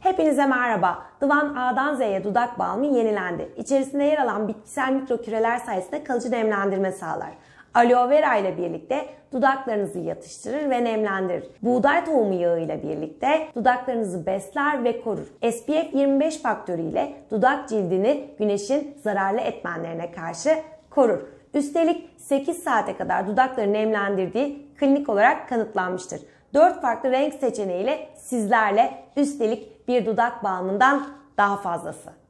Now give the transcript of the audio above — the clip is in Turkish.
Hepinize merhaba. Dıvan A'dan Z'ye dudak balmı yenilendi. İçerisinde yer alan bitkisel mikroküreler sayesinde kalıcı nemlendirme sağlar. Aloe vera ile birlikte dudaklarınızı yatıştırır ve nemlendirir. Buğday tohumu yağı ile birlikte dudaklarınızı besler ve korur. SPF 25 faktörü ile dudak cildini güneşin zararlı etmenlerine karşı korur. Üstelik 8 saate kadar dudakları nemlendirdiği klinik olarak kanıtlanmıştır. 4 farklı renk seçeneğiyle sizlerle, üstelik bir dudak balmından daha fazlası.